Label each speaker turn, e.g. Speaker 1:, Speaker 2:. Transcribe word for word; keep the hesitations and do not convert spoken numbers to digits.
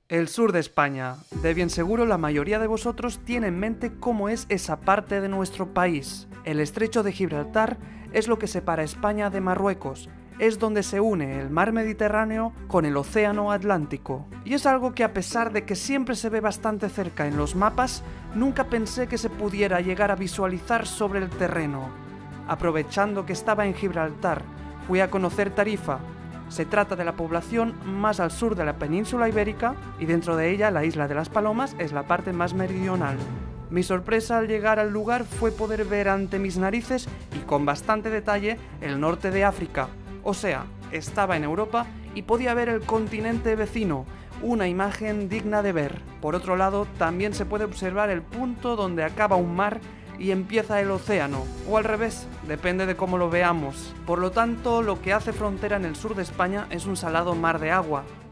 Speaker 1: El sur de España. De bien seguro la mayoría de vosotros tiene en mente cómo es esa parte de nuestro país. El estrecho de Gibraltar es lo que separa España de Marruecos. Es donde se une el mar Mediterráneo con el océano Atlántico. Y es algo que, a pesar de que siempre se ve bastante cerca en los mapas, nunca pensé que se pudiera llegar a visualizar sobre el terreno. Aprovechando que estaba en Gibraltar, fui a conocer Tarifa. Se trata de la población más al sur de la península ibérica y dentro de ella la isla de las Palomas es la parte más meridional. Mi sorpresa al llegar al lugar fue poder ver ante mis narices y con bastante detalle el norte de África. O sea, estaba en Europa y podía ver el continente vecino, una imagen digna de ver. Por otro lado, también se puede observar el punto donde acaba un mar y empieza el océano, o al revés, depende de cómo lo veamos. Por lo tanto, lo que hace frontera en el sur de España es un salado mar de agua,